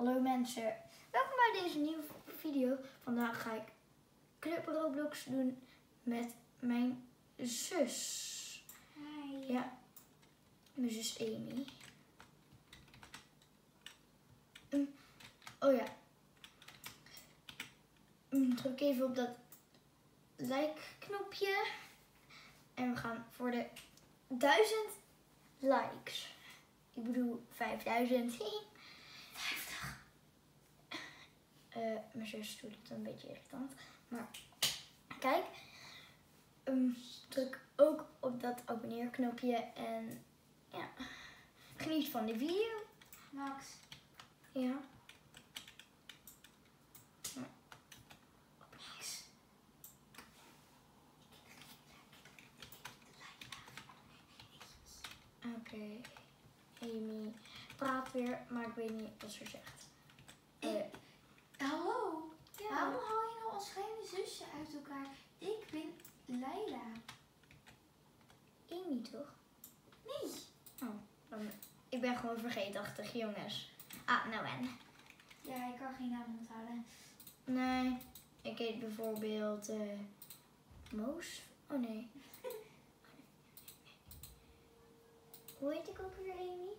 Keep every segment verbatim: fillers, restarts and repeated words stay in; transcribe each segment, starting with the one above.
Hallo mensen, welkom bij deze nieuwe video. Vandaag ga ik Club Roblox doen met mijn zus. Hi. Ja, mijn zus Amy. Um, oh ja. Um, druk even op dat like knopje. En we gaan voor de duizend likes. Ik bedoel vijfduizend. vijftig. Uh, mijn zus doet het een beetje irritant. Maar kijk, um, druk ook op dat abonneerknopje en ja, geniet van de video. Max. Ja. Max. Oké. Okay. Amy praat weer, maar ik weet niet wat ze zegt. Uh, Hallo. Ja. Waarom haal je nou als geheime zusje uit elkaar? Ik ben Leila. Amy toch? Nee. Oh, dan, ik ben gewoon vergeetachtig, jongens. Ah, nou en? Ja, ik kan geen naam onthouden. Nee, ik heet bijvoorbeeld uh, Moos. Oh nee. Hoe heet ik ook weer, Amy?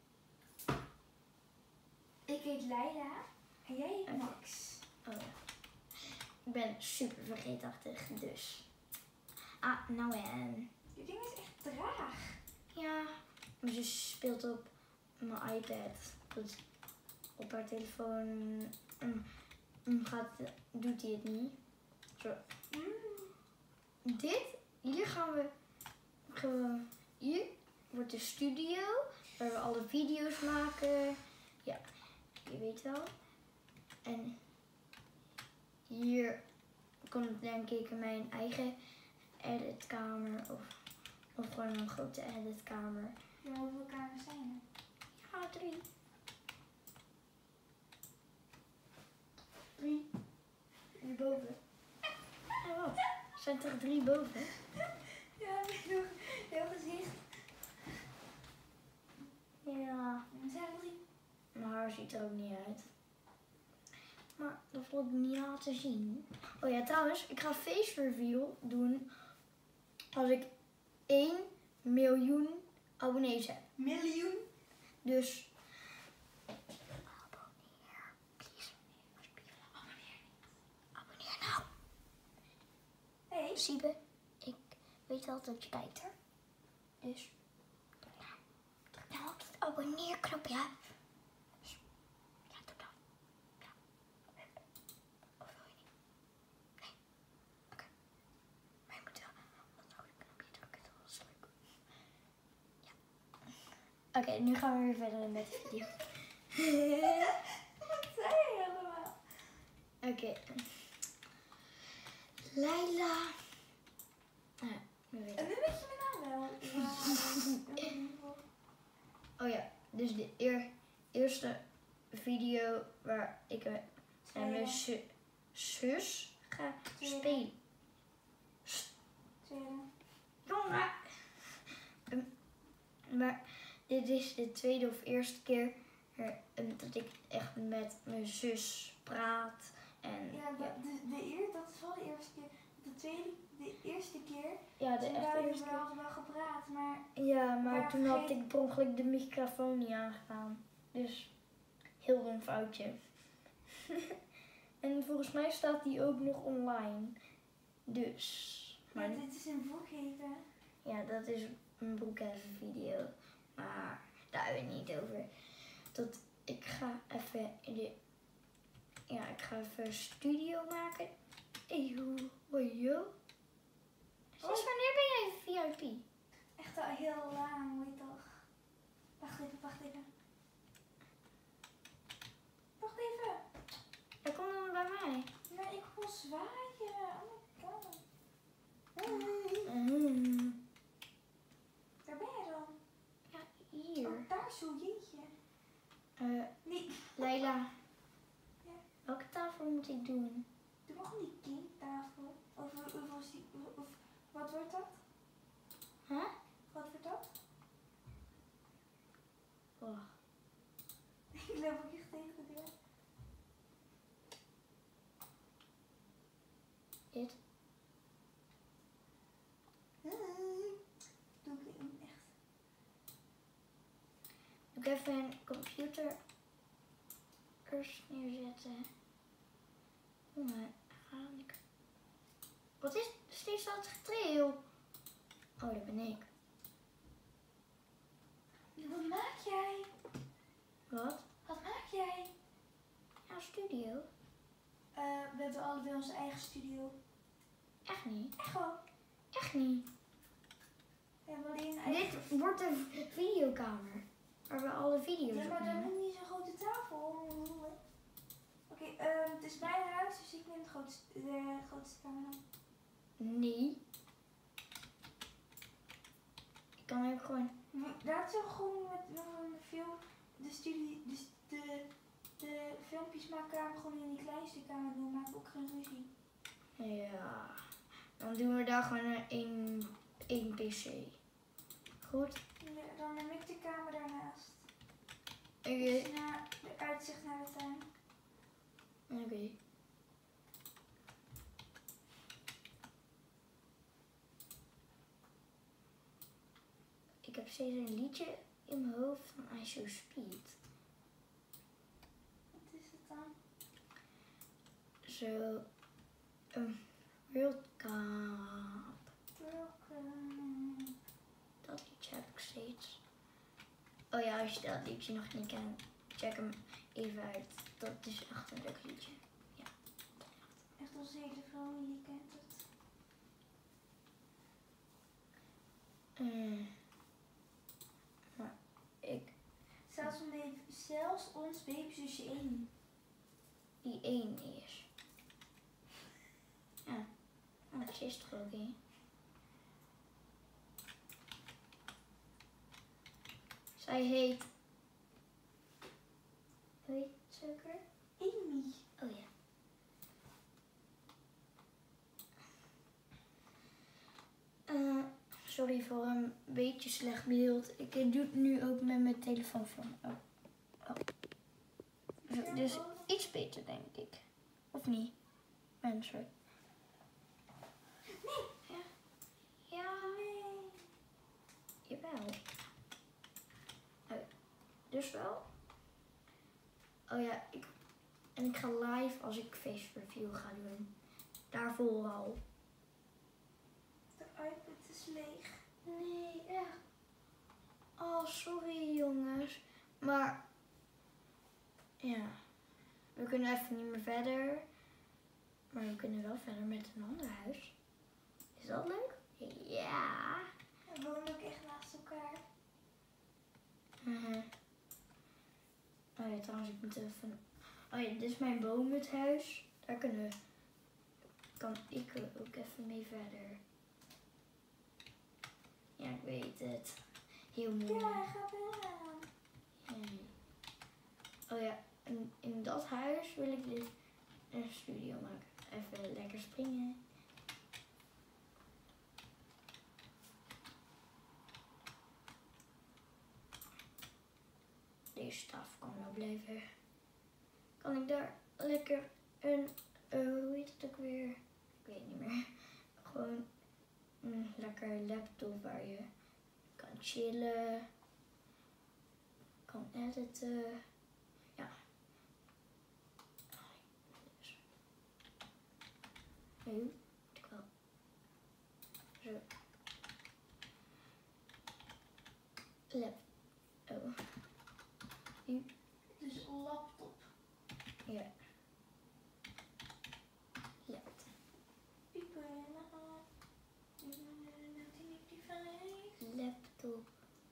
Ik heet Leila en jij heet Okay. Max. Oh ja. Ik ben super vergeetachtig, dus. Ah, nou en? Je ding is echt traag. Ja, mijn zus speelt op mijn iPad. Dus op haar telefoon um, um, gaat, doet hij het niet. Zo. Mm. Dit, hier gaan we gewoon, hier wordt de studio waar we alle video's maken. Ja, je weet wel. En hier komt denk ik mijn eigen editkamer of, of gewoon een grote editkamer. Ja, hoeveel kamers zijn er? Ja, drie. Drie. Hierboven. En wat? Er zijn toch drie boven? Ja, heel, heel gezicht. Ja. Er zijn er drie. Mijn haar ziet er ook niet uit. Maar dat wil ik niet laten zien. Oh ja, trouwens, ik ga face reveal doen als ik één miljoen abonnees heb. Miljoen. Dus Abonneer. Please. Abonneer niet. abonneer nou. Hey. Siebe, ik weet wel dat je kijkt hè. Dus druk nou, druk nou op het abonneerknopje. Dus, ja, doe dat. Ja. Of wil je niet? Nee. Oké. Okay. Maar je moet wel dat rode knopje drukken, dat was leuk. Ja. Oké, okay, nu gaan we weer verder met de video. Wat zei je allemaal? Oké. Okay. Leila. Ah, nu weet En ik. nu weet je mijn naam wel. Ja. Oh ja, dus de eer, eerste video waar ik en mijn zu, zus ga Tweede. spelen. Tweede. Jongen! Um, maar dit is de tweede of eerste keer um, dat ik echt met mijn zus praat. En, Ja, ja, de, de eer, dat is wel de eerste keer. De tweede, de eerste keer. ja, de Toen echt hadden eerste we keer. wel wel gepraat, maar Ja, maar Maar toen had vergeet- ik per ongeluk de microfoon niet aangedaan. Dus heel een foutje. En volgens mij staat die ook nog online. Dus. Maar ja, dit is een boekgeven. ja, dat is een broekheffen video. Maar daar hebben we het niet over. Tot ik ga even in de. Ja, ik ga even een studio maken. Eeuw, yo. Sinds wanneer ben jij V I P? Echt al heel lang, weet je toch? Wacht even, wacht even. Wacht even. Hij komt dan bij mij. Nee, ik wil zwaaien. Oh my god. Mm. Waar ben je dan? Ja, hier. Oh, daar zo, jeetje. Uh, Nee, Leila, Ja. welke tafel moet ik doen? doe maar gewoon die kindtafel. Of, of, of, of, of wat wordt dat? Huh? Wat wordt dat? Oh. Ik loop ook echt tegen de deur. Dit. Nee. Doe ik in echt. Doe ik even een computer eerst neerzetten. Jongen, ga ik. Wat is steeds dat getril? Oh, dat ben ik. Wat maak jij? Wat? Wat maak jij? Ja, studio. Uh, we hebben allebei onze eigen studio. Echt niet. Echt wel. Echt niet. We hebben alleen een eigen... Dit wordt een videokamer. Waar we alle video's Ja, maar dan opnemen. moet niet zo'n grote tafel. Oké, okay, uh, het is mijn huis, dus ik neem de grootste, de grootste kamer dan. Nee. Ik kan ook gewoon... Laten we gewoon met, met veel de studie, dus de, de filmpjes maken we gewoon in die kleinste kamer doen. Maak ook geen ruzie. Ja. Dan doen we daar gewoon een één, één pc. Goed? Ja, dan neem ik de kamer daarnaast. Oké. Okay. Dus naar de uitzicht naar de tuin. Oké. Okay. Ik heb steeds een liedje in mijn hoofd van I Show Speed. Wat is het dan? Zo. Een World Cup. World Cup. Dat liedje heb ik steeds. Oh ja, als je dat liedje nog niet kent, check hem even uit. Dat is echt een leuk liedje. Ja. Echt als hele familie kent het. Uh, maar ik... Zelfs, baby, zelfs ons babyzusje één. Die één is. Ja. Oh, dat is toch ook één. Zij heet... Hoe heet ze ook weer? Amy. Oh ja. Uh, sorry voor een beetje slecht beeld. Ik doe het nu ook met mijn telefoon van. Oh. Oh. Zo, dus iets beter denk ik. Of niet? Mensen. Nee. Ja. Ja. Nee. Jawel. Oh. Dus wel. Oh ja, ik, en ik ga live als ik face review ga doen. Daarvoor al. De iPad is leeg. Nee, echt. Oh, sorry jongens. Maar, ja. We kunnen even niet meer verder. Maar we kunnen wel verder met een ander huis. Is dat leuk? Ja. We wonen ook echt naast elkaar. Uh-huh. Oh ja, trouwens, ik moet even... Oh ja, dit is mijn boomhuthuis. Daar kunnen we... Kan ik ook even mee verder. Ja, ik weet het. Heel moeilijk. Ja, ga wel. Hmm. Oh ja, in, in dat huis wil ik dus een studio maken. Even lekker springen. Deze tafel kan wel blijven. Kan ik daar lekker een, uh, hoe heet het ook weer? Ik weet niet meer. Gewoon een lekker laptop waar je kan chillen. Kan editen. Ja. Nu moet ik wel. Zo. Lap. Oh. Nu. Dus laptop. Ja. Laptop. Laptop.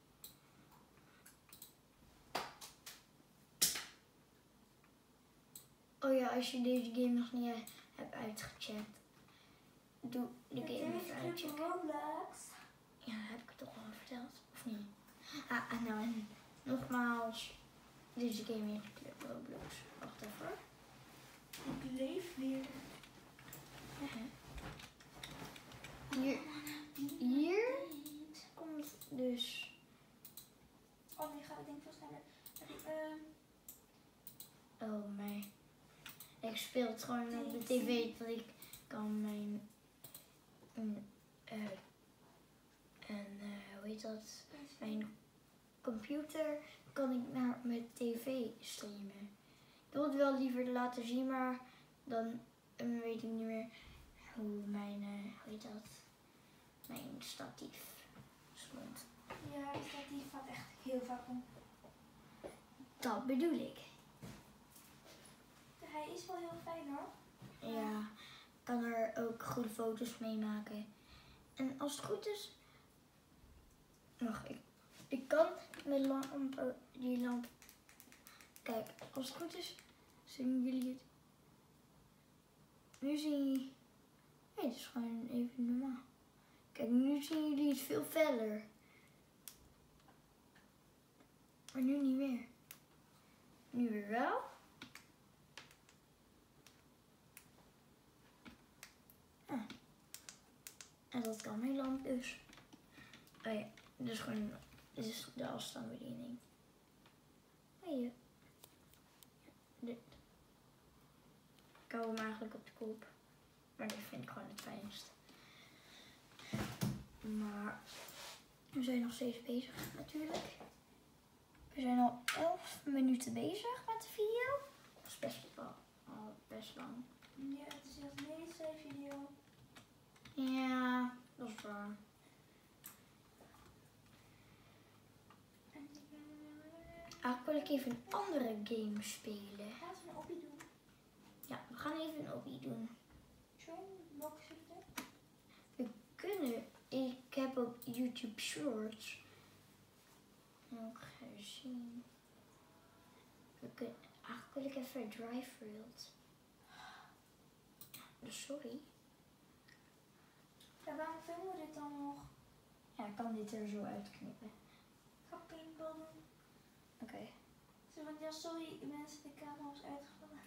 Oh ja, als je deze game nog niet hebt uitgecheckt, doe de game even uitchecken. Roblox. Ja, dat heb ik het toch al verteld, of niet? Ah, en nou, en nogmaals, deze game heet Roblox. Wacht even. Ik leef weer. Uh-huh. Hier, hier komt dus... Oh nee, gaat het denk ik veel sneller. Okay, um... Oh, mij. Ik speel het gewoon op de tv dat ik kan mijn... een, uh, en uh, hoe heet dat? Mijn computer kan ik naar mijn tv streamen. Ik wil het wel liever laten zien, maar dan uh, weet ik niet meer hoe mijn, uh, hoe heet dat? Mijn statief stond. Ja, die statief gaat echt heel vaak om. Dat bedoel ik. Hij is wel heel fijn hoor. Ja, ik kan er ook goede foto's mee maken. En als het goed is, wacht, ik, ik kan mijn lamp, die lamp, kijk, als het goed is, zien jullie het. Nu zien jullie, nee, het is gewoon even normaal. Kijk, nu zien jullie het veel feller. Maar nu niet meer. Nu weer wel. Ah. En dat kan mijn lamp dus. Oh ja, dus gewoon, dit is de afstandsbediening. Oh ja. Dit. Ik hou hem eigenlijk op de kop. Maar dit vind ik gewoon het fijnst. Maar we zijn nog steeds bezig natuurlijk. We zijn al elf minuten bezig met de video. Dat is best wel al best lang. Ja, het is echt een hele saai video. Ja, dat is waar. Eigenlijk wil ik even een andere game spelen. Laten we een oppie doen. Ja, we gaan even een oppie doen. John, welke zitten? We kunnen, ik heb op YouTube Shorts ook gezien. We kunnen, eigenlijk wil ik even Drive World. Sorry. Ja, waarom filmen we dit dan nog? Ja, ik kan dit er zo uitknippen. Ik ga paintball doen. Oké. Okay. Zo, want ja, sorry mensen, de camera was uitgevallen.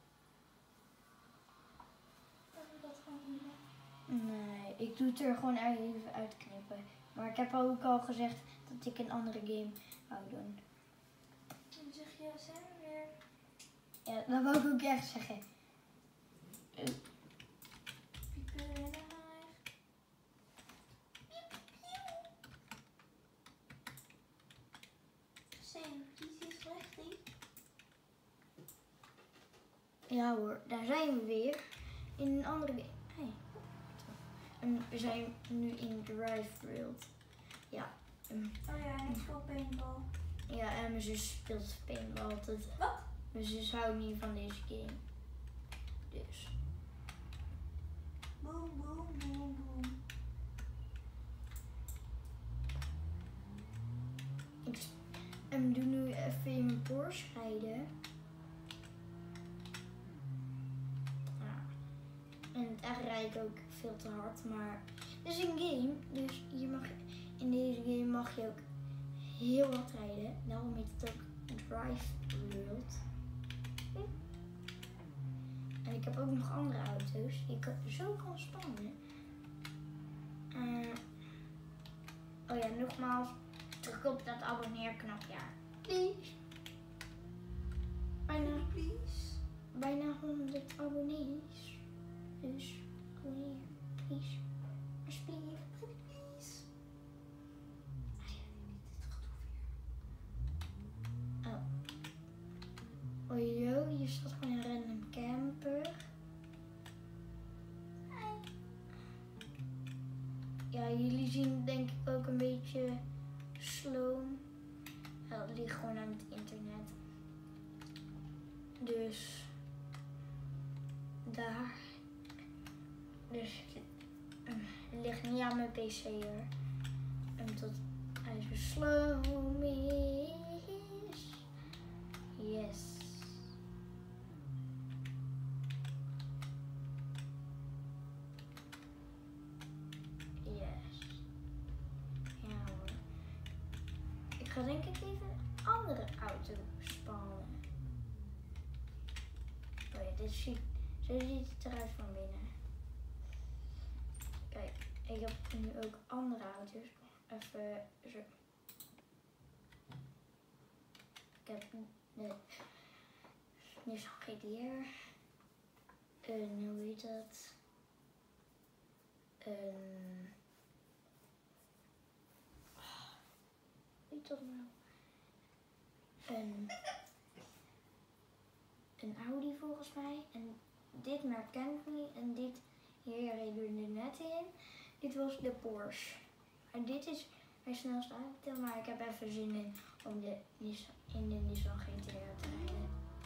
Laten we dat gewoon doen. Nee, ik doe het er gewoon even uitknippen. Maar ik heb ook al gezegd dat ik een andere game wou doen. Dan zeg je, zijn we weer. Ja, dat wou ik ook echt zeggen. Uh. Piepen in de haag. Zijn, kies is richtig. Ja hoor, daar zijn we weer. In een andere game. Hey. En we zijn nu in Drive World. Ja. Um, oh ja, en ik speel paintball. Ja, en mijn zus speelt paintball altijd. Wat? Mijn zus houdt niet van deze game. Dus. Boom, boom, boom, boom. Ik um, doe nu even in mijn Porsche rijden. Ja. En het echt rijd ik ook veel te hard, maar het is een game, dus je mag, in deze game mag je ook heel hard rijden. Daarom heet het ook Drive World. Hm. En ik heb ook nog andere auto's die ik zo kan spannen. Uh, oh ja, nogmaals, druk op dat abonneerknopje. Please. Bijna, Please. bijna honderd abonnees. Dus abonneer, please. Alsjeblieft. Please. Oh. Oh joh, hier staat gewoon een random camper. Ja, jullie zien denk ik ook een beetje slow. Ja, dat ligt gewoon aan het internet. Dus daar. Dus het ligt niet aan mijn pc hoor. En tot hij zo slow is. Yes. Yes. Ja hoor. Ik ga denk ik even een andere auto spannen. Oh ja, dit ziet, zo ziet het eruit van binnen. Kijk, ik heb nu ook andere auto's. Even zo. Ik heb de Nissan G T R. En hoe heet dat? een... Weet dat nou? Een... Een Audi volgens mij. En dit merk ken ik niet. En dit hier reden we er net in. Dit was de Porsche. En dit is mijn snelste auto, maar ik heb even zin in om de, in de Nissan G T R te rijden.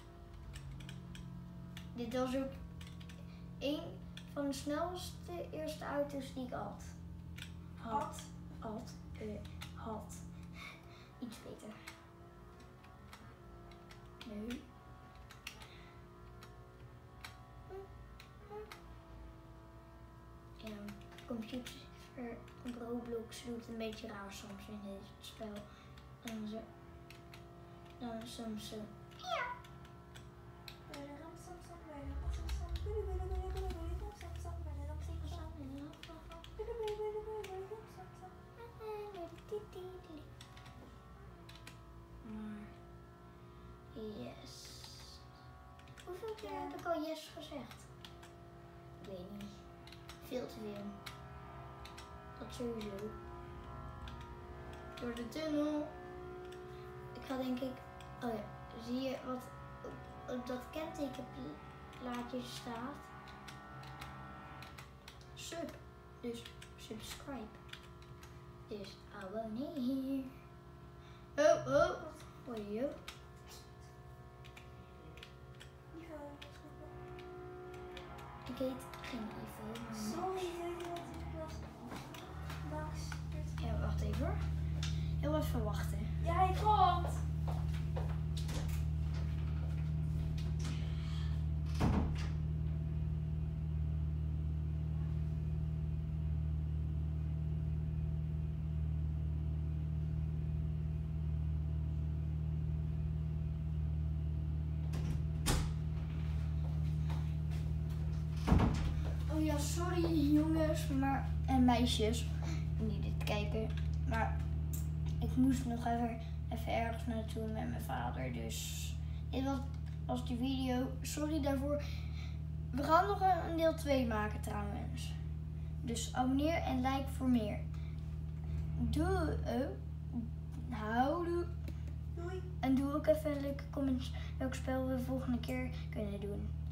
Dit was ook een van de snelste eerste auto's die ik had. Had. Had. Uh, had. Iets beter. Nee. Ja, computer op Roblox doet een beetje raar soms in dit spel. En ze, dan soms zo. Ja. Maar yes. Hoeveel keer heb ik al yes gezegd? Ik weet niet. Veel te veel. Dat sowieso. Door de tunnel. Ik ga denk ik. Oh ja, zie je wat op dat kentekenplaatje staat? Sub. Dus subscribe. Dus abonneer. Oh, oh. Hoor je? Ik heet geen Ivo, maar Sorry, Max. Ja, wacht even hoor. Heel even wachten. Ja, hij komt. Oh ja, sorry jongens maar, en meisjes die dit kijken. Maar ik moest nog even, even ergens naartoe met mijn vader. Dus dit was, was de video. Sorry daarvoor. We gaan nog een, een deel twee maken trouwens. Dus abonneer en like voor meer. Doei. Oh. Houdoe. Doei. En doe ook even leuke comments welk spel we de volgende keer kunnen doen.